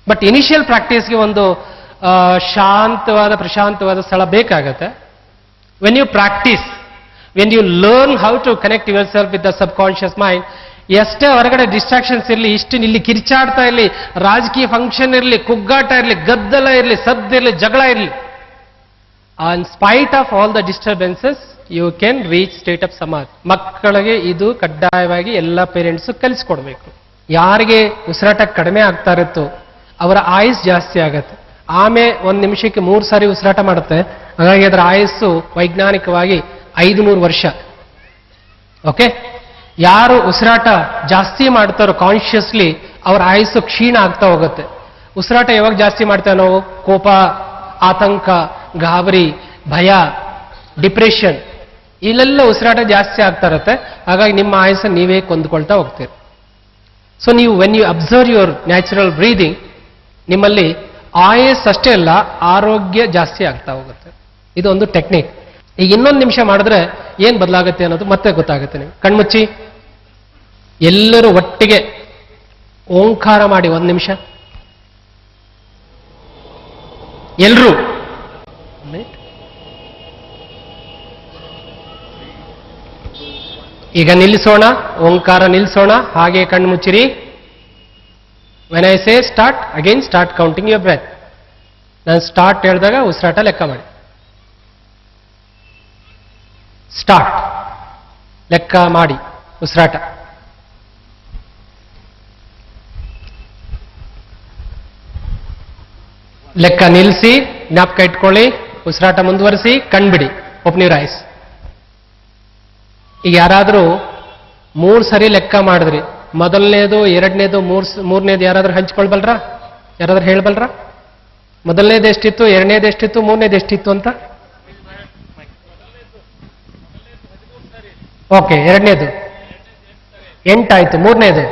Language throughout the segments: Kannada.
ಬಟ್ ಇನಿಷಿಯಲ್ ಪ್ರಾಕ್ಟೀಸ್ಗೆ ಒಂದು ಶಾಂತವಾದ ಪ್ರಶಾಂತವಾದ ಸ್ಥಳ ಬೇಕಾಗತ್ತೆ. When you practise, when you learn how to connect yourself with the subconscious mind, ಎಷ್ಟೇ ಹೊರಗಡೆ ಡಿಸ್ಟ್ರಾಕ್ಷನ್ಸ್ ಇರಲಿ, ಇಷ್ಟು ಇಲ್ಲಿ ಕಿರ್ಚಾಡ್ತಾ ಇರಲಿ, ರಾಜಕೀಯ ಫಂಕ್ಷನ್ ಇರಲಿ, ಕುಗ್ಗಾಟ ಇರಲಿ, ಗದ್ದಲ ಇರಲಿ, ಸದ್ದಿರಲಿ, ಜಗಳ ಇರಲಿ, in spite of all the disturbances you can reach state of samadhi. ಮಕ್ಕಳಿಗೆ ಇದು ಕಡ್ಡಾಯವಾಗಿ ಎಲ್ಲ ಪೇರೆಂಟ್ಸ್ ಕಲಿಸ್ಕೊಡ್ಬೇಕು. ಯಾರಿಗೆ ಉಸಿರಾಟ ಕಡಿಮೆ ಆಗ್ತಾ ಇರುತ್ತೋ ಅವರ ಆಯುಸ್ ಜಾಸ್ತಿ ಆಗತ್ತೆ. ಆಮೆ 1 ನಿಮಿಷಕ್ಕೆ 3 ಸಾರಿ ಉಸಿರಾಟ ಮಾಡುತ್ತೆ. ಹಾಗಾಗಿ ಅದರ ಆಯಸ್ಸು ವೈಜ್ಞಾನಿಕವಾಗಿ 500 ವರ್ಷ. ಓಕೆ, ಯಾರು ಉಸಿರಾಟ ಜಾಸ್ತಿ ಮಾಡ್ತಾರೋ ಕಾನ್ಷಿಯಸ್ಲಿ ಅವರ ಆಯಸ್ಸು ಕ್ಷೀಣ ಆಗ್ತಾ ಹೋಗುತ್ತೆ. ಉಸಿರಾಟ ಯಾವಾಗ ಜಾಸ್ತಿ ಮಾಡ್ತೇವೆ ನಾವು? ಕೋಪ, ಆತಂಕ, ಗಾಬರಿ, ಭಯ, ಡಿಪ್ರೆಷನ್, ಇಲ್ಲೆಲ್ಲ ಉಸಿರಾಟ ಜಾಸ್ತಿ ಆಗ್ತಾ ಇರುತ್ತೆ. ಹಾಗಾಗಿ ನಿಮ್ಮ ಆಯಸ್ಸನ್ನು ನೀವೇ ಕೊಂದುಕೊಳ್ತಾ ಹೋಗ್ತೀರಿ. ಸೊ ನೀವು when you observe your natural breathing, ನಿಮ್ಮಲ್ಲಿ ಆಯಸ್ ಅಷ್ಟೇ ಅಲ್ಲ, ಆರೋಗ್ಯ ಜಾಸ್ತಿ ಆಗ್ತಾ ಹೋಗುತ್ತೆ. ಇದು ಒಂದು ಟೆಕ್ನಿಕ್. ಈಗ ಇನ್ನೊಂದು ನಿಮಿಷ ಮಾಡಿದ್ರೆ ಏನ್ ಬದಲಾಗುತ್ತೆ ಅನ್ನೋದು ಮತ್ತೆ ಗೊತ್ತಾಗುತ್ತೆ. ನೀವು ಕಣ್ಮುಚ್ಚಿ ಎಲ್ಲರೂ ಒಟ್ಟಿಗೆ ಓಂಕಾರ ಮಾಡಿ 1 ನಿಮಿಷ. ಎಲ್ರೂ ಈಗ ನಿಲ್ಲಿಸೋಣ, ಓಂಕಾರ ನಿಲ್ಲಿಸೋಣ, ಹಾಗೆ ಕಣ್ಮುಚ್ಚಿರಿ. When I say start, again start counting your breath. ನಾನು ಸ್ಟಾರ್ಟ್ ಹೇಳಿದಾಗ ಉಸಿರಾಟ ಲೆಕ್ಕ ಮಾಡಿ. ಸ್ಟಾರ್ಟ್, ಲೆಕ್ಕ ಮಾಡಿ ಉಸಿರಾಟ. ಲೆಕ್ಕ ನಿಲ್ಲಿಸಿ, ಜ್ಞಾಪಕ ಇಟ್ಕೊಳ್ಳಿ, ಉಸಿರಾಟ ಮುಂದುವರಿಸಿ, ಕಣ್ಬಿಡಿ, ಓಪನ್ ಯುವರ್ ಐಸ್. ಈಗ ಯಾರಾದರೂ 3 ಸರಿ ಲೆಕ್ಕ ಮಾಡಿದ್ರಿ, ಮೊದಲನೇದು, ಎರಡನೇದು, ಮೂರನೇದು ಯಾರಾದ್ರೂ ಹಂಚ್ಕೊಳ್ಬಲ್ರಾ? ಯಾರಾದ್ರೂ ಹೇಳ್ಬಲ್ರಾ? ಮೊದಲನೇದು ಎಷ್ಟಿತ್ತು, ಎರಡನೇದು ಎಷ್ಟಿತ್ತು, ಮೂರನೇದು ಎಷ್ಟಿತ್ತು ಅಂತ? ಓಕೆ, ಎರಡನೇದು 8 ಆಯ್ತು, ಮೂರನೇದು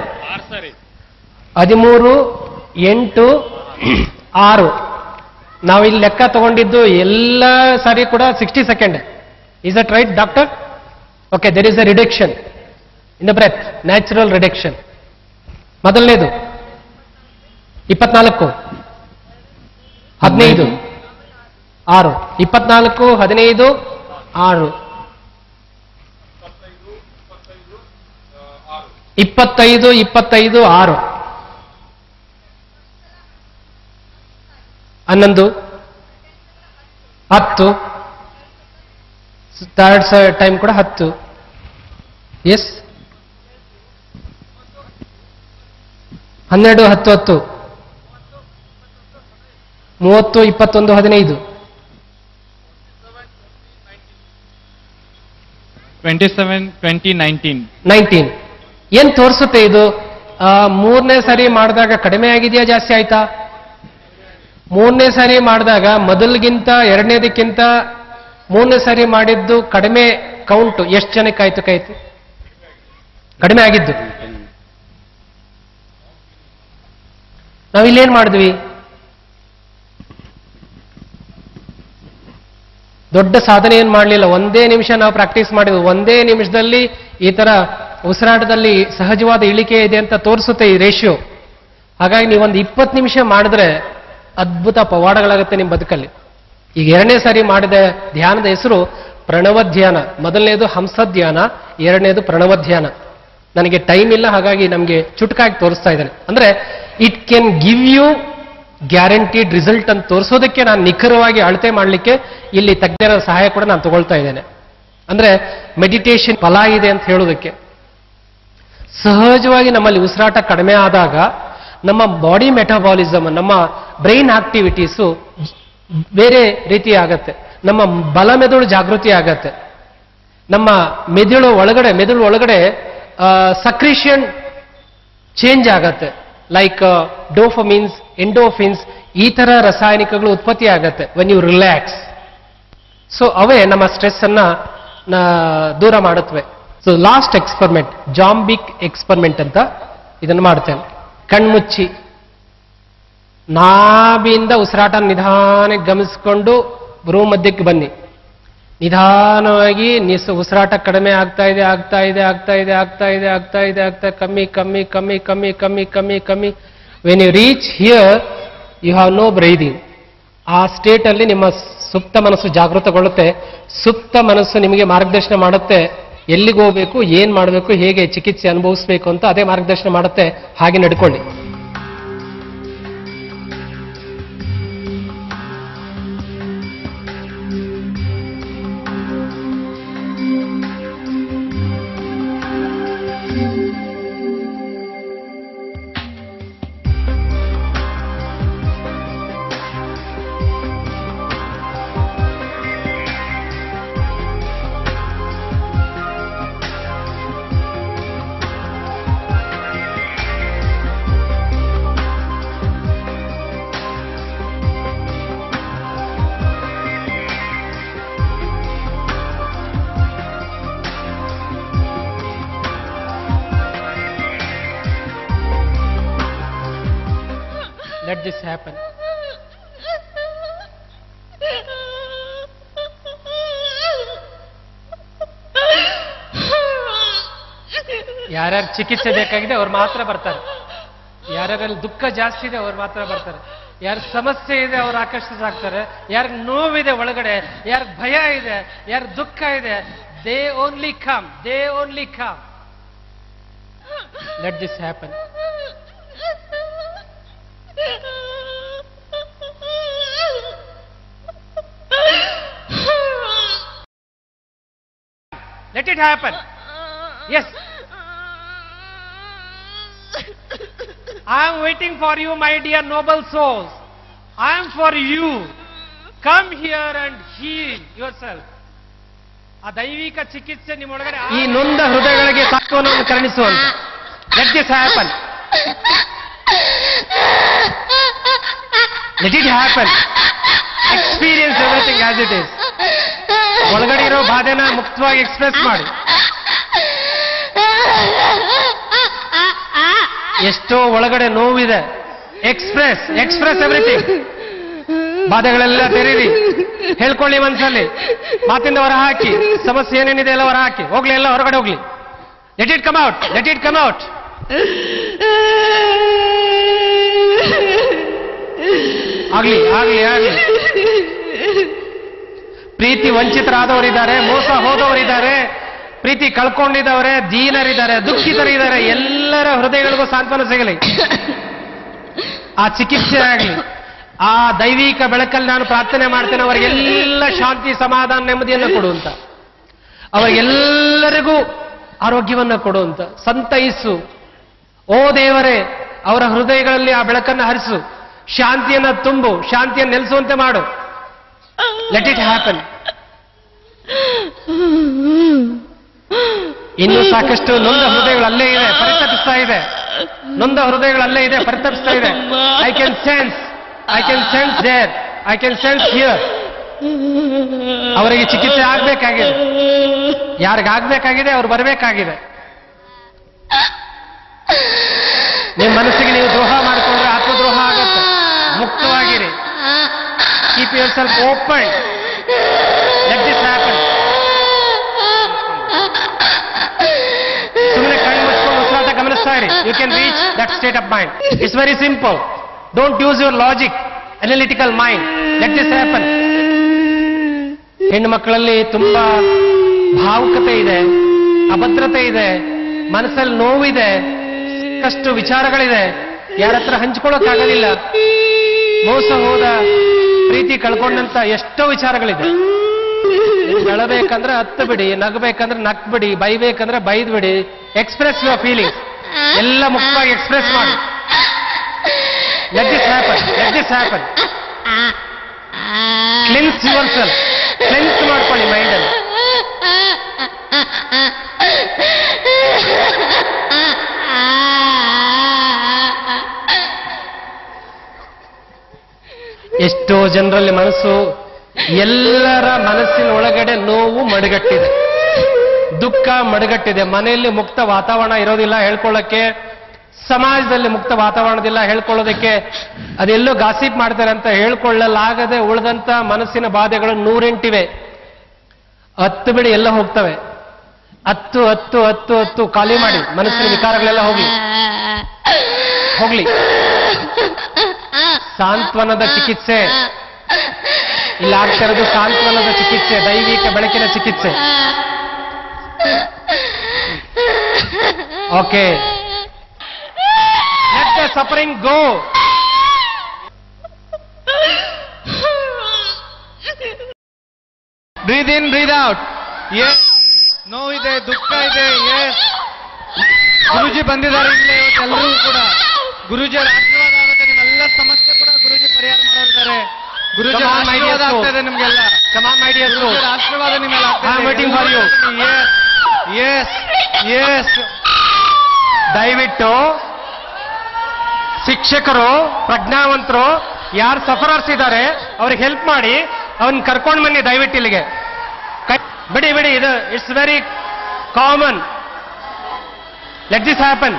13, 8, 6. ನಾವು ಇಲ್ಲಿ ಲೆಕ್ಕ ತಗೊಂಡಿದ್ದು ಎಲ್ಲ ಸಾರಿ ಕೂಡ 60 second. Is that right doctor? Okay, there is a reduction in the breath, natural reduction. ಮೊದಲನೇದು 24, 15, 6, 24, 15, 6, 25, 25, 6, 11, 10, ಥರ್ಡ್ ಟೈಮ್ ಕೂಡ 10. ಎಸ್, 12, 10, 10, 30, 21, 15, 27, 20, 19. 19. ಏನ್ ತೋರಿಸುತ್ತೆ ಇದು? 3ನೇ ಸಾರಿ ಮಾಡಿದಾಗ ಕಡಿಮೆ ಆಗಿದೆಯಾ, ಜಾಸ್ತಿ ಆಯ್ತಾ? 3ನೇ ಸಾರಿ ಮಾಡಿದಾಗ ಮೊದಲಿಗಿಂತ, ಎರಡನೇದಕ್ಕಿಂತ 3ನೇ ಸಾರಿ ಮಾಡಿದ್ದು ಕಡಿಮೆ ಕೌಂಟು ಎಷ್ಟು ಜನಕ್ಕಾಯ್ತು? ಕಡಿಮೆ ಆಗಿದ್ದು. ನಾವಿಲ್ಲೇನ್ ಮಾಡಿದ್ವಿ? ದೊಡ್ಡ ಸಾಧನೆ ಏನ್ ಮಾಡಲಿಲ್ಲ. 1 ನಿಮಿಷ ನಾವು ಪ್ರಾಕ್ಟೀಸ್ ಮಾಡಿದ್ವಿ. 1 ನಿಮಿಷದಲ್ಲಿ ಈ ತರ ಉಸಿರಾಟದಲ್ಲಿ ಸಹಜವಾದ ಇಳಿಕೆ ಇದೆ ಅಂತ ತೋರಿಸುತ್ತೆ ಈ ರೇಷಿಯೋ. ಹಾಗಾಗಿ ನೀವೊಂದು 20 ನಿಮಿಷ ಮಾಡಿದ್ರೆ ಅದ್ಭುತ ಪವಾಡಗಳಾಗುತ್ತೆ ನಿಮ್ಮ ಬದುಕಲ್ಲಿ. ಈಗ 2ನೇ ಸಾರಿ ಮಾಡಿದ ಧ್ಯಾನದ ಹೆಸರು ಪ್ರಣವ ಧ್ಯಾನ. ಮೊದಲನೇದು ಹಂಸ ಧ್ಯಾನ, 2ನೇದು ಪ್ರಣವ ಧ್ಯಾನ. ನನಗೆ ಟೈಮ್ ಇಲ್ಲ, ಹಾಗಾಗಿ ನಮಗೆ ಚುಟುಕಾಗಿ ತೋರಿಸ್ತಾ ಇದ್ದೇನೆ. ಅಂದ್ರೆ it can give you guaranteed result ಅಂತ ತೋರಿಸೋದಕ್ಕೆ ನಾನು ನಿಖರವಾಗಿ ಅಳತೆ ಮಾಡಲಿಕ್ಕೆ ಇಲ್ಲಿ ತಜ್ಞರ ಸಹಾಯ ಕೂಡ ನಾನು ತಗೊಳ್ತಾ ಇದ್ದೇನೆ. ಅಂದ್ರೆ ಮೆಡಿಟೇಷನ್ ಫಲ ಇದೆ ಅಂತ ಹೇಳೋದಕ್ಕೆ. ಸಹಜವಾಗಿ ನಮ್ಮಲ್ಲಿ ಉಸಿರಾಟ ಕಡಿಮೆ ಆದಾಗ ನಮ್ಮ ಬಾಡಿ ಮೆಟಾಬಾಲಿಸಮ್, ನಮ್ಮ ಬ್ರೈನ್ ಆಕ್ಟಿವಿಟೀಸು ಬೇರೆ ರೀತಿ ಆಗತ್ತೆ. ನಮ್ಮ ಬಲ ಮೆದುಳು ಜಾಗೃತಿ ಆಗತ್ತೆ. ನಮ್ಮ ಮೆದುಳು ಒಳಗಡೆ ಸಕ್ರಿಷನ್ ಚೇಂಜ್ ಆಗತ್ತೆ. ಲೈಕ್ ಡೋಫಮಿನ್ಸ್, ಎಂಡೋಫಿನ್ಸ್, ಈ ತರ ರಾಸಾಯನಿಕಗಳು ಉತ್ಪತ್ತಿ ಆಗತ್ತೆ ವೆನ್ ಯು ರಿಲ್ಯಾಕ್ಸ್. ಸೊ ಅವೇ ನಮ್ಮ ಸ್ಟ್ರೆಸ್ ಅನ್ನ ದೂರ ಮಾಡುತ್ತವೆ. ಸೊ ಲಾಸ್ಟ್ ಎಕ್ಸ್ಪರಿಮೆಂಟ್, ಜಾಂಬಿಕ್ ಎಕ್ಸ್ಪರಿಮೆಂಟ್ ಅಂತ ಇದನ್ನು ಮಾಡ್ತೇನೆ. ಕಣ್ಮುಚ್ಚಿ ನಾಭಿಯಿಂದ ಉಸಿರಾಟ ನಿಧಾನಕ್ಕೆ ಗಮನಿಸಿಕೊಂಡು ರೂಮ್ ಮಧ್ಯಕ್ಕೆ ಬನ್ನಿ. ನಿಧಾನವಾಗಿ ಉಸಿರಾಟ ಕಡಿಮೆ ಆಗ್ತಾ ಇದೆ, ಕಮ್ಮಿ. When you reach here you have no breathing. ಆ ಸ್ಟೇಟ್ ಅಲ್ಲಿ ನಿಮ್ಮ ಸುಪ್ತ ಮನಸ್ಸು ಜಾಗೃತಗೊಳ್ಳುತ್ತೆ. ಸುಪ್ತ ಮನಸ್ಸು ನಿಮಗೆ ಮಾರ್ಗದರ್ಶನ ಮಾಡುತ್ತೆ, ಎಲ್ಲಿಗೆ ಹೋಗ್ಬೇಕು, ಏನ್ ಮಾಡಬೇಕು, ಹೇಗೆ ಚಿಕಿತ್ಸೆ ಅನುಭವಿಸಬೇಕು ಅಂತ ಅದೇ ಮಾರ್ಗದರ್ಶನ ಮಾಡುತ್ತೆ. ಹಾಗೆ ನಡ್ಕೊಳ್ಳಿ. Let this happen. ಯಾರ್ಯಾರು ಚಿಕಿತ್ಸೆ ಬೇಕಾಗಿದೆ ಅವ್ರು ಮಾತ್ರ ಬರ್ತಾರೆ. ಯಾರ್ಯಾರಲ್ಲಿ ದುಃಖ ಜಾಸ್ತಿ ಇದೆ ಅವ್ರು ಮಾತ್ರ ಬರ್ತಾರೆ. ಯಾರ ಸಮಸ್ಯೆ ಇದೆ ಅವ್ರು ಆಕರ್ಷಿತರಾಗ್ತಾರೆ. ಯಾರಿಗೆ ನೋವಿದೆ ಒಳಗಡೆ, ಯಾರಿಗೆ ಭಯ ಇದೆ, ಯಾರ ದುಃಖ ಇದೆ, they only come, they only come. Let this happen. Let it happen. Yes. I am waiting for you, my dear noble souls. I am for you. Come here and heal yourself. ಆ ದೈವಿಕ ಚಿಕಿತ್ಸೆ ನಿಮ್ಮೊಳಗಡೆ ಈ ನೊಂದ ಹೃದಯಗಳಿಗೆ ಸಾತ್ವನವನ್ನು ಕರುಣಿಸುವಂತ. Let this happen. Let it happen. Experience everything as it is. ಒಳಗಡೆ ಇರೋ ಬಾಧೆನ ಮುಕ್ತವಾಗಿ ಎಕ್ಸ್ಪ್ರೆಸ್ ಮಾಡಿ. ಎಷ್ಟೋ ಒಳಗಡೆ ನೋವಿದೆ, ಎಕ್ಸ್ಪ್ರೆಸ್ ಎವ್ರಿಥಿಂಗ್. ಬಾಧೆಗಳೆಲ್ಲ ತೆರೀರಿ, ಹೇಳ್ಕೊಳ್ಳಿ ಮನಸ್ಸಲ್ಲಿ, ಮಾತಿಂದ ಹೊರ ಹಾಕಿ, ಸಮಸ್ಯೆ ಏನೇನಿದೆ ಎಲ್ಲ ಹೊರ ಹಾಕಿ, ಹೋಗ್ಲಿ, ಎಲ್ಲ ಹೊರಗಡೆ ಹೋಗ್ಲಿ. Let it come out, let it come out. ಆಗ್ಲಿ ಆಗ್ಲಿ ಆಗ್ಲಿ. ಪ್ರೀತಿ ವಂಚಿತರಾದವರಿದ್ದಾರೆ, ಮೋಸ ಹೋದವರಿದ್ದಾರೆ, ಪ್ರೀತಿ ಕಳ್ಕೊಂಡಿದ್ದವರೇ, ದೀನರಿದ್ದಾರೆ, ದುಃಖಿತರಿದ್ದಾರೆ. ಎಲ್ಲರ ಹೃದಯಗಳಿಗೂ ಸಾಂತ್ವನ ಸಿಗಲಿ. ಆ ಚಿಕಿತ್ಸೆ ಆಗಲಿ. ಆ ದೈವಿಕ ಬೆಳಕಲ್ಲಿ ನಾನು ಪ್ರಾರ್ಥನೆ ಮಾಡ್ತೇನೆ, ಅವರಿಗೆಲ್ಲ ಶಾಂತಿ, ಸಮಾಧಾನ, ನೆಮ್ಮದಿಯನ್ನು ಕೊಡುವಂತ, ಅವರಿಗೆಲ್ಲರಿಗೂ ಆರೋಗ್ಯವನ್ನು ಕೊಡುವಂತ. ಸಂತೈಸು ಓ ದೇವರೇ, ಅವರ ಹೃದಯಗಳಲ್ಲಿ ಆ ಬೆಳಕನ್ನು ಹರಿಸು, ಶಾಂತಿಯನ್ನು ತುಂಬು, ಶಾಂತಿಯನ್ನು ನೆಲೆಸುವಂತೆ ಮಾಡು. Let it happen. ಇನ್ನೂ ಸಾಕಷ್ಟು ನೊಂದ ಹೃದಯಗಳು ಅಲ್ಲೇ ಇದೆ, ಪರಿತಪಿಸ್ತಾ ಇದೆ. ನೊಂದ ಹೃದಯಗಳು ಅಲ್ಲೇ ಇದೆ, ಪರಿತಪಿಸ್ತಾ ಇದೆ. I can sense there, I can sense here. ಅವರಿಗೆ ಚಿಕಿತ್ಸೆ ಆಗ್ಬೇಕಾಗಿದೆ. ಯಾರಿಗಾಗಬೇಕಾಗಿದೆ ಅವ್ರು ಬರಬೇಕಾಗಿದೆ. ನಿಮ್ಮ ಮನಸ್ಸಿಗೆ ನೀವು ದ್ರೋಹ ಮಾಡಿಕೊಂಡ್ರೆ ಆತ್ಮದ್ರೋಹ ಆಗುತ್ತೆ. ಮುಕ್ತವಾಗಿರಿ. Keep yourself open. Let this happen. ಸುಮ್ಮನೆ ಕಣ್ಣು ಮುಚ್ಕೊಂಡು ಉಸಿರಾಟ ಗಮನಿಸ್ತಾ ಇರಿ. You can reach that state of mind. It's very simple. Don't use your logic, analytical mind. Let this happen. ಹೆಣ್ಣು ಮಕ್ಕಳಲ್ಲಿ ತುಂಬಾ ಭಾವುಕತೆ ಇದೆ, ಅಭದ್ರತೆ ಇದೆ, ಮನಸ್ಸಲ್ಲಿ ನೋವಿದೆ, ಸಾಕಷ್ಟು ವಿಚಾರಗಳಿದೆ, ಯಾರ ಹತ್ರ ಹಂಚ್ಕೊಳ್ಳೋಕ್ಕಾಗೋದಿಲ್ಲ. ಮೋಸ ಹೋದ, ಪ್ರೀತಿ ಕಳ್ಕೊಂಡಂತ ಎಷ್ಟೋ ವಿಚಾರಗಳಿದೆ. ಅಳಬೇಕಂದ್ರೆ ಹತ್ತು ಬಿಡಿ, ನಗಬೇಕಂದ್ರೆ ನಕ್ ಬಿಡಿ, ಬೈಬೇಕಂದ್ರೆ ಬೈದ್ ಬಿಡಿ. Express your feelings. ಎಲ್ಲ ಮುಕ್ತವಾಗಿ ಎಕ್ಸ್ಪ್ರೆಸ್ ಮಾಡಿ. Let this happen, let this happen. Cleanse yourself. Cleanse ಮಾಡ್ಕೊಳ್ಳಿ ಮೈಂಡಲ್ಲಿ. ಎಷ್ಟೋ ಜನರಲ್ಲಿ ಮನಸ್ಸು, ಎಲ್ಲರ ಮನಸ್ಸಿನ ಒಳಗಡೆ ನೋವು ಮಡುಗಟ್ಟಿದೆ, ದುಃಖ ಮಡುಗಟ್ಟಿದೆ. ಮನೆಯಲ್ಲಿ ಮುಕ್ತ ವಾತಾವರಣ ಇರೋದಿಲ್ಲ ಹೇಳ್ಕೊಳ್ಳೋಕ್ಕೆ, ಸಮಾಜದಲ್ಲಿ ಮುಕ್ತ ವಾತಾವರಣದಿಲ್ಲ ಹೇಳ್ಕೊಳ್ಳೋದಕ್ಕೆ. ಅದೆಲ್ಲೋ ಗಾಸಿಪ್ ಮಾಡ್ತಾರೆ ಅಂತ ಹೇಳ್ಕೊಳ್ಳಲಾಗದೆ ಉಳಿದಂತ ಮನಸ್ಸಿನ ಬಾಧೆಗಳು 108 ಹತ್ತು ಬಿಡಿ, ಎಲ್ಲ ಹೋಗ್ತವೆ. ಹತ್ತು ಖಾಲಿ ಮಾಡಿ. ಮನಸ್ಸಿನ ವಿಕಾರಗಳೆಲ್ಲ ಹೋಗ್ಲಿ. ಸಾಂತ್ವನದ ಚಿಕಿತ್ಸೆ. ಇಲ್ಲಿ ಆಗ್ತಾ ಇರೋದು ಸಾಂತ್ವನದ ಚಿಕಿತ್ಸೆ, ದೈವಿಕ ಬೆಳಕಿನ ಚಿಕಿತ್ಸೆ. Okay, let the suffering go. Breathe in, breathe out. Yes, ನೋವಿದೆ, ದುಃಖ ಇದೆ. ಎಸ್, ಗುರುಜಿ ಬಂದಿದ್ದಾರೆ ಇಲ್ಲೇ ಎಲ್ಲರೂ ಕೂಡ. ಗುರುಜಿಯವರ ಆಶೀರ್ವಾದ ಆಗುತ್ತೆ, ನಿಮ್ಮೆಲ್ಲ ಸಮಸ್ಯೆ ಕೂಡ ಗುರುಜಿ ಪರಿಹಾರ ಮಾಡಿದ್ದಾರೆ. ಗುರುಜಿ ಆಶೀರ್ವಾದ ಆಗ್ತದೆ ನಿಮ್ಗೆಲ್ಲ. ಗುರುಜಿಯವರ ಆಶೀರ್ವಾದ ನಿಮ್ಮೆಲ್ಲ ಆಗ್ತದೆ. ಎಸ್ ಎಸ್, ದಯವಿಟ್ಟು ಶಿಕ್ಷಕರು, ಪ್ರಜ್ಞಾವಂತರು, ಯಾರು ಸಫರರ್ಸ್ ಇದ್ದಾರೆ ಅವ್ರಿಗೆ ಹೆಲ್ಪ್ ಮಾಡಿ, ಅವನ್ ಕರ್ಕೊಂಡು ಬನ್ನಿ ದಯವಿಟ್ಟು ಇಲ್ಲಿಗೆ. ಬಿಡಿ ಬಿಡಿ, ಇದು it's very common. Let this happen.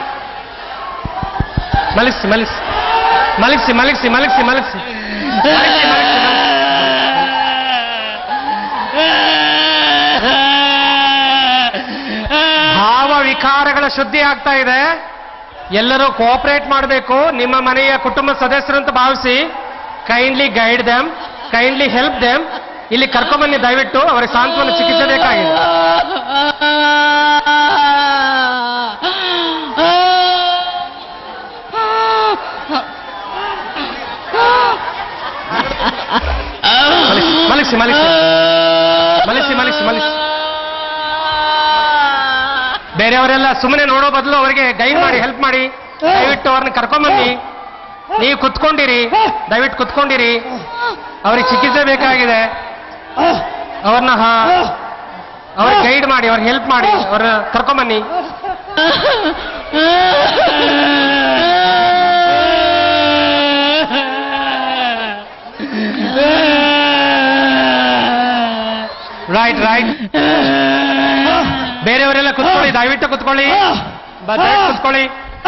ಮಲಗಿಸಿ ಮಲಗಿಸಿ ಮಲಗಿಸಿ ಮಲಗಿಸಿ ಮಲಗಿಸಿ ಮಲಗಿಸಿ ಭಾವ ವಿಕಾರಗಳ ಶುದ್ಧಿ ಆಗ್ತಾ ಇದೆ. ಎಲ್ಲರೂ ಕೋಆಪರೇಟ್ ಮಾಡಬೇಕು. ನಿಮ್ಮ ಮನೆಯ ಕುಟುಂಬ ಸದಸ್ಯರು ಅಂತ ಭಾವಿಸಿ kindly guide them, kindly help them. ಇಲ್ಲಿ ಕರ್ಕೊಂಬನ್ನಿ ದಯವಿಟ್ಟು, ಅವರಿಗೆ ಸಾಂತ್ವನ ಚಿಕಿತ್ಸೆ ಬೇಕಾಗಿದೆ. ಮಲಗಿಸಿ ಮಲಗಿಸಿ ಮಲಗಿಸಿ ಮಲಗಿಸಿ ಮಲಗಿಸಿ. ಬೇರೆಯವರೆಲ್ಲ ಸುಮ್ಮನೆ ನೋಡೋ ಬದಲು ಅವರಿಗೆ ಗೈಡ್ ಮಾಡಿ, ಹೆಲ್ಪ್ ಮಾಡಿ. ದಯವಿಟ್ಟು ಅವ್ರನ್ನ ಕರ್ಕೊಂಬನ್ನಿ. ನೀವು ಕುತ್ಕೊಂಡಿರಿ, ದಯವಿಟ್ಟು ಕುತ್ಕೊಂಡಿರಿ. ಅವ್ರಿಗೆ ಚಿಕಿತ್ಸೆ ಬೇಕಾಗಿದೆ. ಅವ್ರನ್ನ ಅವ್ರಿಗೆ ಗೈಡ್ ಮಾಡಿ, ಅವ್ರಿಗೆ ಹೆಲ್ಪ್ ಮಾಡಿ, ಅವ್ರನ್ನ ಕರ್ಕೊಂಬನ್ನಿ. Right right. ಬೇರೆಯವರೆಲ್ಲ ಕುತ್ಕೊಳ್ಳಿ, ದಯವಿಟ್ಟು ಕುತ್ಕೊಳ್ಳಿ, ದಯವಿಟ್ಟು ಕುತ್ಕೊಳ್ಳಿ.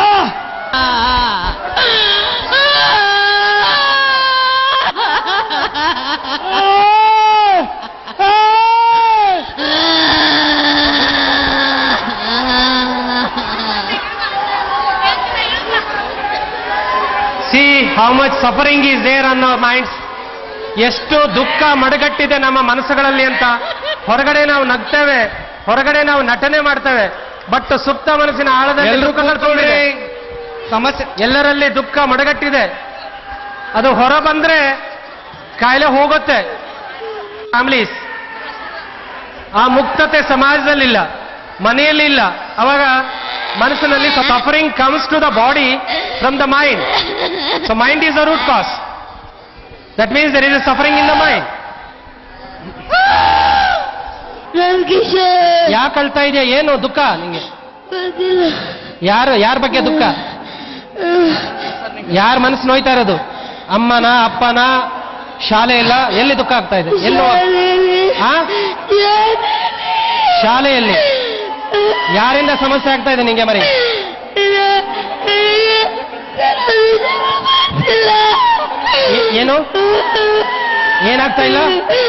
See how much suffering is there on our minds. ಎಷ್ಟು ದುಃಖ ಮಡಗಟ್ಟಿದೆ ನಮ್ಮ ಮನಸ್ಸುಗಳಲ್ಲಿ ಅಂತ. ಹೊರಗಡೆ ನಾವು ನಗ್ತೇವೆ, ಹೊರಗಡೆ ನಾವು ನಟನೆ ಮಾಡ್ತೇವೆ, ಬಟ್ ಸುಪ್ತ ಮನಸ್ಸಿನ ಆಳದಲ್ಲಿ ದುಃಖ ಕಳ್ಕೊಂಡಿದೆ. ಸಮಸ್ಯೆ ಎಲ್ಲರಲ್ಲಿ ದುಃಖ ಮಡಗಟ್ಟಿದೆ. ಅದು ಹೊರ ಬಂದ್ರೆ ಕಾಯಿಲೆ ಹೋಗುತ್ತೆ. ಫ್ಯಾಮಿಲೀಸ್ ಆ ಮುಕ್ತತೆ ಸಮಾಜದಲ್ಲಿಲ್ಲ, ಮನೆಯಲ್ಲಿ ಇಲ್ಲ. ಅವಾಗ ಮನಸ್ಸಿನಲ್ಲಿ suffering comes to the body from the mind. So mind is the root cause. That means there is a suffering in the mind. ಯಾಕೆ ಅಳ್ತಾ ಇದೆಯಾ? ಏನು ದುಃಖ ನಿಂಗೆ? ಯಾರ ಬಗ್ಗೆ ದುಃಖ? ಯಾರ ಮನಸ್ಸು ನೋಯ್ತಾ ಇರೋದು? ಅಮ್ಮನ, ಅಪ್ಪನ, ಶಾಲೆ ಇಲ್ಲ? ಎಲ್ಲಿ ದುಃಖ ಆಗ್ತಾ ಇದೆ? ಎಲ್ಲೋ ಶಾಲೆಯಲ್ಲಿ ಯಾರಿಂದ ಸಮಸ್ಯೆ ಆಗ್ತಾ ಇದೆ ನಿಂಗೆ? ಮರಿ ಏನು ಏನಾಗ್ತಾ ಇಲ್ಲ?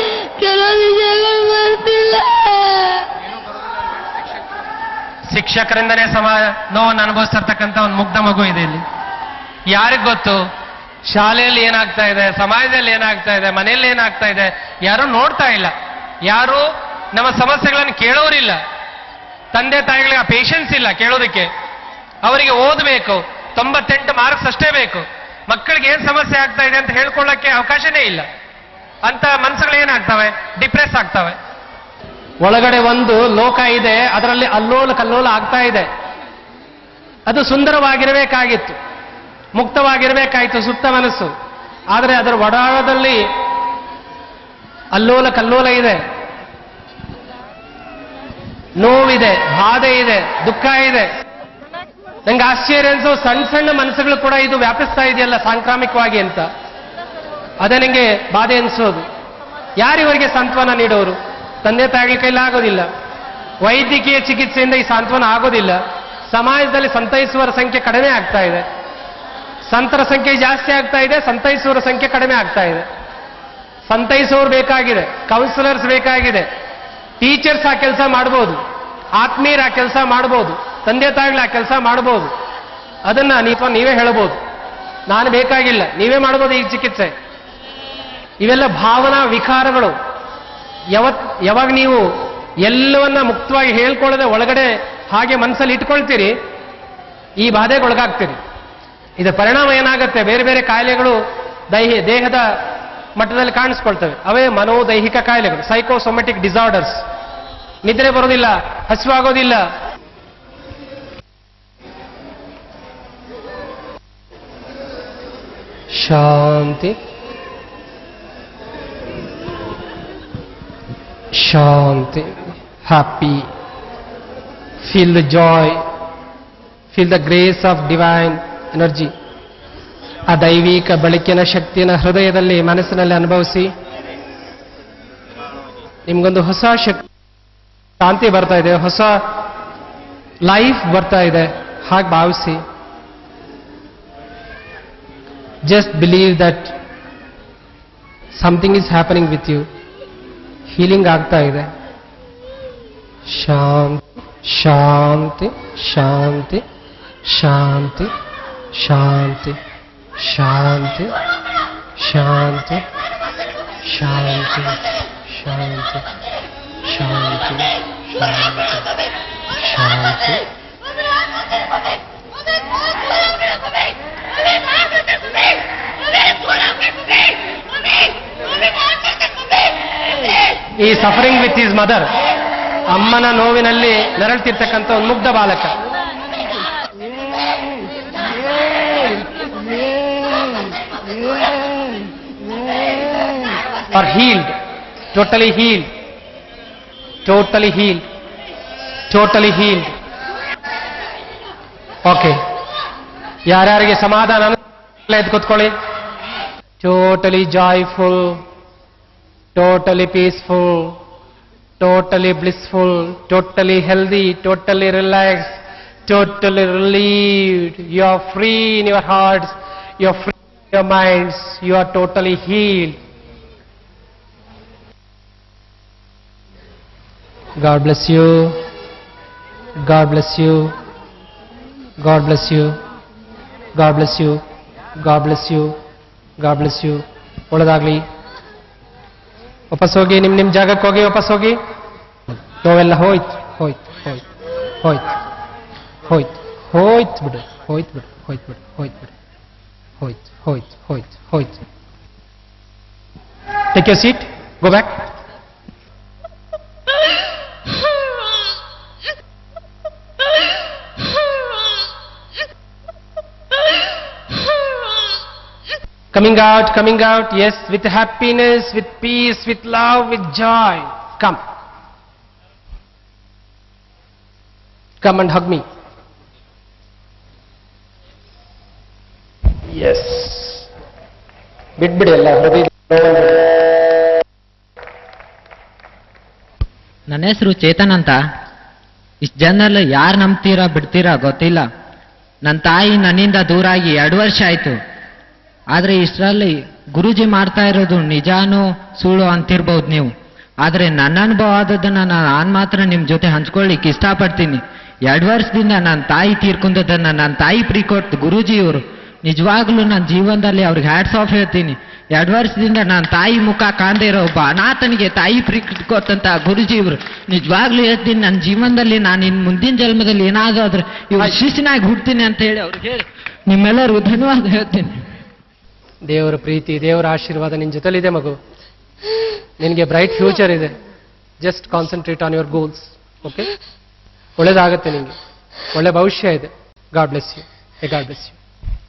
ಶಿಕ್ಷಕರಿಂದನೇ ನೋವನ್ನು ಅನುಭವಿಸ್ತಿರ್ತಕ್ಕಂಥ ಒಂದು ಮುಗ್ಧ ಮಗು ಇದೆ ಇಲ್ಲಿ. ಯಾರಿಗ್ ಗೊತ್ತು ಶಾಲೆಯಲ್ಲಿ ಏನಾಗ್ತಾ ಇದೆ, ಸಮಾಜದಲ್ಲಿ ಏನಾಗ್ತಾ ಇದೆ, ಮನೆಯಲ್ಲಿ ಏನಾಗ್ತಾ ಇದೆ? ಯಾರು ನೋಡ್ತಾ ಇಲ್ಲ, ಯಾರು ನಮ್ಮ ಸಮಸ್ಯೆಗಳನ್ನು ಕೇಳೋರಿಲ್ಲ. ತಂದೆ ತಾಯಿಗಳಿಗೆ ಆ ಪೇಷನ್ಸ್ ಇಲ್ಲ ಕೇಳೋದಕ್ಕೆ. ಅವರಿಗೆ ಓದಬೇಕು, 98 ಮಾರ್ಕ್ಸ್ ಅಷ್ಟೇ ಬೇಕು. ಮಕ್ಕಳಿಗೆ ಏನ್ ಸಮಸ್ಯೆ ಆಗ್ತಾ ಇದೆ ಅಂತ ಹೇಳ್ಕೊಳ್ಳಕ್ಕೆ ಅವಕಾಶನೇ ಇಲ್ಲ. ಅಂತ ಮನಸ್ಸುಗಳು ಏನಾಗ್ತವೆ? ಡಿಪ್ರೆಸ್ ಆಗ್ತವೆ. ಒಳಗಡೆ ಒಂದು ಲೋಕ ಇದೆ, ಅದರಲ್ಲಿ ಅಲ್ಲೋಲ ಕಲ್ಲೋಲ ಆಗ್ತಾ ಇದೆ. ಅದು ಸುಂದರವಾಗಿರಬೇಕಾಗಿತ್ತು, ಮುಕ್ತವಾಗಿರಬೇಕಾಯಿತು ಸುಪ್ತ ಮನಸ್ಸು. ಆದರೆ ಅದರ ಒಡಾಳದಲ್ಲಿ ಅಲ್ಲೋಲ ಕಲ್ಲೋಲ ಇದೆ, ನೋವಿದೆ, ಬಾಧೆ ಇದೆ, ದುಃಖ ಇದೆ. ನಂಗೆ ಆಶ್ಚರ್ಯ ಅನ್ಸೋ ಸಣ್ಣ ಸಣ್ಣ ಮನಸ್ಸುಗಳು ಕೂಡ ಇದು ವ್ಯಾಪಿಸ್ತಾ ಇದೆಯಲ್ಲ ಸಾಂಕ್ರಾಮಿಕವಾಗಿ ಅಂತ. ಅದೇ ನನಗೆ ಬಾಧೆ ಅನ್ಸೋದು. ಯಾರಿವರಿಗೆ ಸಾಂತ್ವನ ನೀಡೋರು? ತಂದೆ ತಾಯಿಗಳ ಕೈಲಾಗೋದಿಲ್ಲ. ವೈದ್ಯಕೀಯ ಚಿಕಿತ್ಸೆಯಿಂದ ಈ ಸಾಂತ್ವನ ಆಗೋದಿಲ್ಲ. ಸಮಾಜದಲ್ಲಿ ಸಂತೈಸುವವರ ಸಂಖ್ಯೆ ಕಡಿಮೆ ಆಗ್ತಾ ಇದೆ. ಸಂತರ ಸಂಖ್ಯೆ ಜಾಸ್ತಿ ಆಗ್ತಾ ಇದೆ, ಸಂತೈಸುವವರ ಸಂಖ್ಯೆ ಕಡಿಮೆ ಆಗ್ತಾ ಇದೆ. ಸಂತೈಸುವವರು ಬೇಕಾಗಿದೆ, ಕೌನ್ಸಿಲರ್ಸ್ ಬೇಕಾಗಿದೆ, ಟೀಚರ್ಸ್ ಆ ಕೆಲಸ ಮಾಡ್ಬೋದು, ಆತ್ಮೀಯರ ಆ ಕೆಲಸ ಮಾಡ್ಬೋದು, ತಂದೆ ತಾಯಿಗಳ ಆ ಕೆಲಸ ಮಾಡ್ಬೋದು. ಅದನ್ನ ನೀವೇ ಹೇಳ್ಬೋದು. ನಾನು ಬೇಕಾಗಿಲ್ಲ, ನೀವೇ ಮಾಡ್ಬೋದು ಈ ಚಿಕಿತ್ಸೆ. ಇವೆಲ್ಲ ಭಾವನಾ ವಿಕಾರಗಳು. ಯಾವಾಗ ನೀವು ಎಲ್ಲವನ್ನ ಮುಕ್ತವಾಗಿ ಹೇಳ್ಕೊಳ್ಳದೆ ಒಳಗಡೆ ಹಾಗೆ ಮನಸ್ಸಲ್ಲಿ ಇಟ್ಕೊಳ್ತೀರಿ, ಈ ಬಾಧೆಗೆ ಒಳಗಾಗ್ತೀರಿ. ಇದರ ಪರಿಣಾಮ ಏನಾಗುತ್ತೆ, ಬೇರೆ ಬೇರೆ ಕಾಯಿಲೆಗಳು ದೇಹದ ಮಟ್ಟದಲ್ಲಿ ಕಾಣಿಸ್ಕೊಳ್ತವೆ. ಅವೇ ಮನೋದೈಹಿಕ ಕಾಯಿಲೆಗಳು, ಸೈಕೋಸೊಮ್ಯಾಟಿಕ್ ಡಿಸಾರ್ಡರ್ಸ್. ನಿದ್ರೆ ಬರೋದಿಲ್ಲ, ಹಸಿವಾಗೋದಿಲ್ಲ, ಶಾಂತಿ ಶಾಂತಿ, happy, feel the joy, feel the grace of divine energy. ಆ ದೈವಿಕ ಬೆಳಕಿನ ಶಕ್ತಿಯನ್ನು ಹೃದಯದಲ್ಲಿ ಮನಸ್ಸಿನಲ್ಲಿ ಅನುಭವಿಸಿ. ನಿಮ್ಗೊಂದು ಹೊಸ ಶಾಂತಿ ಬರ್ತಾ ಇದೆ, ಹೊಸ ಲೈಫ್ ಬರ್ತಾ ಇದೆ, ಹಾಗೆ ಭಾವಿಸಿ. Just believe that something is happening with you. Healing ಆಗ್ತಾ ಇದೆ. ಶಾಂತಿ ಶಾಂತಿ ಶಾಂತಿ ಶಾಂತಿ ಶಾಂತಿ ಶಾಂತಿ ಶಾಂತಿ ಶಾಂತಿ ಶಾಂತಿ ಶಾಂತಿ ಶಾಂತಿ. ಈ ಸಫರಿಂಗ್ ವಿತ್ ಹಿಸ್ ಮದರ್, ಅಮ್ಮನ ನೋವಿನಲ್ಲಿ ನರಳ್ತಿರ್ತಕ್ಕಂಥ ಒಂದು ಮುಗ್ಧ ಬಾಲಕ. Are healed, totally healed, totally healed, totally healed. Okay, ಯಾರ್ಯಾರಿಗೆ ಸಮಾಧಾನ ಎದ್ದು ಕೂತ್ಕೊಳ್ಳಿ. Totally joyful, totally peaceful, totally blissful, totally healthy, totally relaxed, totally relieved. You are free in your hearts, you are free in your minds, you are totally healed. God bless you, God bless you, God bless you, God bless you, God bless you, God bless you. ಒಳ್ಳೆದಾಗ್ಲಿ. ವಾಪಸ್ ಹೋಗಿ, ನಿಮ್ಮ ಜಾಗಕ್ಕೆ ಹೋಗಿ, ವಾಪಸ್ ಹೋಗಿ. ನೋವೆಲ್ಲ ಹೋಯ್ತು ಹೋಯ್ತು ಹೋಯ್ತು ಹೋಯ್ತು ಹೋಯ್ತು ಹೋಯ್ತು ಬಿಡು, ಹೋಯ್ತು ಬಿಡು, ಹೋಯ್ತು ಬಿಡು, ಹೋಯ್ತು ಬಿಡು, ಹೋಯ್ತು ಹೋಯ್ತು ಹೋಯ್ತು ಹೋಯ್ತು. Take your seat, go back. Coming out, yes, with happiness, with peace, with love, with joy. Come and hug me. Yes. ಬಿಟ್ಬಿಡಿ ಎಲ್ಲ ಹೃದಯ. ನನ್ನ ಹೆಸರು ಚೇತನ್ ಅಂತ. ಇಷ್ಟು ಜನರಲ್ಲಿ ಯಾರು ನಂಬ್ತೀರಾ ಬಿಡ್ತೀರಾ ಗೊತ್ತಿಲ್ಲ. ನನ್ನ ತಾಯಿ ನನ್ನಿಂದ ದೂರ ಆಗಿ 2 ವರ್ಷ ಆಯ್ತು. ಆದ್ರೆ ಇಷ್ಟರಲ್ಲಿ ಗುರೂಜಿ ಮಾಡ್ತಾ ಇರೋದು ನಿಜಾನೋ ಸುಳ್ಳು ಅಂತಿರ್ಬೋದು ನೀವು. ಆದ್ರೆ ನನ್ನ ಅನುಭವ ಆದದನ್ನ ನಾನು ಮಾತ್ರ ನಿಮ್ ಜೊತೆ ಹಂಚ್ಕೊಳ್ಳಿಕ್ಕೆ ಇಷ್ಟಪಡ್ತೀನಿ. 2 ವರ್ಷದಿಂದ ನನ್ನ ತಾಯಿ ತೀರ್ಕೊಂಡದನ್ನ ನನ್ನ ತಾಯಿ ಫ್ರೀ ಕೊಟ್ಟು ಗುರೂಜಿ ಇವರು ನಿಜವಾಗ್ಲೂ ನನ್ನ ಜೀವನದಲ್ಲಿ ಅವ್ರಿಗೆ ಹ್ಯಾಟ್ಸ್ ಆಫ್ ಹೇಳ್ತೀನಿ. 2 ವರ್ಷದಿಂದ ನನ್ನ ತಾಯಿ ಮುಖ ಕಾಣದೇ ಇರೋ ಒಬ್ಬ ಅನಾಥನಿಗೆ ತಾಯಿ ಫ್ರೀ ಕೊಟ್ಟಂತ ಗುರೂಜಿ ಇವರು ನಿಜವಾಗ್ಲೂ ಹೇಳ್ತೀನಿ, ನನ್ನ ಜೀವನದಲ್ಲಿ ನಾನು ಇನ್ನು ಮುಂದಿನ ಜನ್ಮದಲ್ಲಿ ಏನಾದ್ರೂ ಆದ್ರೆ ಇವ್ರ ಶಿಷ್ಯನಾಗಿ ಹುಡ್ತೀನಿ ಅಂತ ಹೇಳಿ ಅವ್ರಿಗೆ ಹೇಳಿ ನಿಮ್ಮೆಲ್ಲರಿಗೂ ಧನ್ಯವಾದ ಹೇಳ್ತೀನಿ. ದೇವರ ಪ್ರೀತಿ, ದೇವರ ಆಶೀರ್ವಾದ ನಿನ್ನ ಜೊತೆಲಿದೆ ಮಗು. ನಿನಗೆ ಬ್ರೈಟ್ ಫ್ಯೂಚರ್ ಇದೆ. Just concentrate on your goals. Okay, ಒಳ್ಳೇದಾಗತ್ತೆ, ನಿಮಗೆ ಒಳ್ಳೆ ಭವಿಷ್ಯ ಇದೆ. God bless you, God bless you.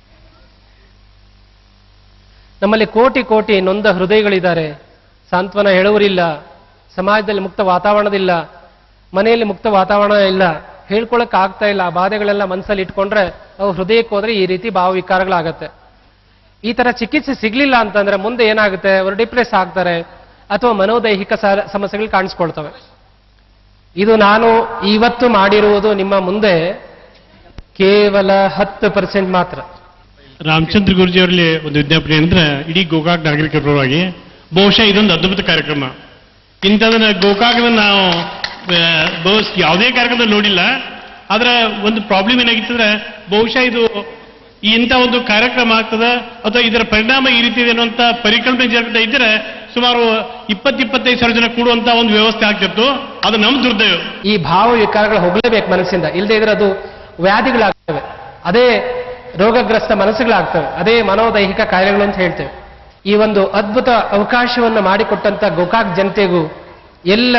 ನಮ್ಮಲ್ಲಿ ಕೋಟಿ ಕೋಟಿ ನೊಂದ ಹೃದಯಗಳಿದ್ದಾರೆ. ಸಾಂತ್ವನ ಹೇಳುವರಿಲ್ಲ, ಸಮಾಜದಲ್ಲಿ ಮುಕ್ತ ವಾತಾವರಣದಿಲ್ಲ, ಮನೆಯಲ್ಲಿ ಮುಕ್ತ ವಾತಾವರಣ ಇಲ್ಲ, ಹೇಳ್ಕೊಳಕ್ ಆಗ್ತಾ ಇಲ್ಲ. ಆ ಬಾಧೆಗಳೆಲ್ಲ ಮನಸ್ಸಲ್ಲಿ ಇಟ್ಕೊಂಡ್ರೆ ಅವು ಹೃದಯಕ್ಕೆ ಹೋದ್ರೆ ಈ ರೀತಿ ಭಾವವಿಕಾರಗಳಾಗತ್ತೆ. ಈ ತರ ಚಿಕಿತ್ಸೆ ಸಿಗ್ಲಿಲ್ಲ ಅಂತಂದ್ರೆ ಮುಂದೆ ಏನಾಗುತ್ತೆ, ಅವರು ಡಿಪ್ರೆಸ್ ಆಗ್ತಾರೆ ಅಥವಾ ಮನೋದೈಹಿಕ ಸಮಸ್ಯೆಗಳು ಕಾಣಿಸ್ಕೊಳ್ತವೆ. ಇದು ನಾನು ಇವತ್ತು ಮಾಡಿರುವುದು ನಿಮ್ಮ ಮುಂದೆ ಕೇವಲ 10% ಮಾತ್ರ. ರಾಮಚಂದ್ರ ಗುರುಜಿ ಅವರಲ್ಲಿ ಒಂದು ವಿಜ್ಞಾಪನೆ ಅಂದ್ರೆ, ಇಡೀ ಗೋಕಾಕ್ ನಾಗರಿಕರ ಪರವಾಗಿ ಬಹುಶಃ ಇದೊಂದು ಅದ್ಭುತ ಕಾರ್ಯಕ್ರಮ. ಇಂಥದನ್ನ ಗೋಕಾಕದ ನಾವು ಯಾವುದೇ ಕಾರ್ಯಕ್ರಮದಲ್ಲಿ ನೋಡಿಲ್ಲ. ಆದ್ರೆ ಒಂದು ಪ್ರಾಬ್ಲಮ್ ಏನಾಗಿತ್ತಂದ್ರೆ, ಬಹುಶಃ ಇದು ಇಂಥ ಒಂದು ಕಾರ್ಯಕ್ರಮ ಆಗ್ತದ ಅಥವಾ ಇದರ ಪರಿಣಾಮ ಈ ರೀತಿ ಇದೆ ಅನ್ನುವಂಥ ಪರಿಕಲ್ಪನೆ ಜಗತ್ತ ಇದ್ದರೆ ಸುಮಾರು 20-25 ಸಾವಿರ ಜನ ಕೂಡುವಂತ ಒಂದು ವ್ಯವಸ್ಥೆ ಆಗ್ತಿತ್ತು. ಅದು ನಮ್ಮ ದುರ್ದೈವ. ಈ ಭಾವ ವಿಕಾರಗಳು ಹೋಗಲೇಬೇಕು ಮನಸ್ಸಿಂದ, ಇಲ್ಲದೆ ಇದ್ರೆ ಅದು ವ್ಯಾಧಿಗಳಾಗ್ತವೆ, ಅದೇ ರೋಗಗ್ರಸ್ತ ಮನಸ್ಸುಗಳಾಗ್ತವೆ, ಅದೇ ಮನೋದೈಹಿಕ ಕಾಯಿಲೆಗಳು ಅಂತ ಹೇಳ್ತೇವೆ. ಈ ಒಂದು ಅದ್ಭುತ ಅವಕಾಶವನ್ನು ಮಾಡಿಕೊಟ್ಟಂತ ಗೋಕಾಕ್ ಜನತೆಗೂ ಎಲ್ಲ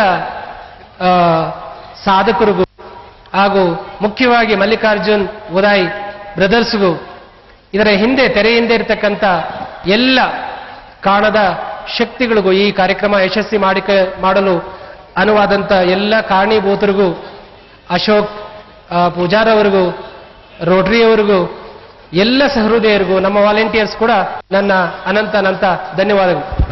ಸಾಧಕರಿಗೂ ಹಾಗೂ ಮುಖ್ಯವಾಗಿ ಮಲ್ಲಿಕಾರ್ಜುನ್ ಉದಾಯ್ ಬ್ರದರ್ಸ್ಗೂ ಇದರ ಹಿಂದೆ ತೆರೆ ಹಿಂದೆ ಇರತಕ್ಕಂಥ ಎಲ್ಲ ಕಾಣದ ಶಕ್ತಿಗಳಿಗೂ ಈ ಕಾರ್ಯಕ್ರಮ ಯಶಸ್ವಿ ಮಾಡಲು ಅನುವಾದಂಥ ಎಲ್ಲ ಕಾರಣೀಭೂತರಿಗೂ, ಅಶೋಕ್ ಪೂಜಾರ್ ಅವರಿಗೂ, ರೋಟರಿಯವರಿಗೂ, ಎಲ್ಲ ಸಹೃದಯರಿಗೂ, ನಮ್ಮ ವಾಲಂಟಿಯರ್ಸ್ ಕೂಡ ನನ್ನ ಅನಂತ ಧನ್ಯವಾದಗಳು.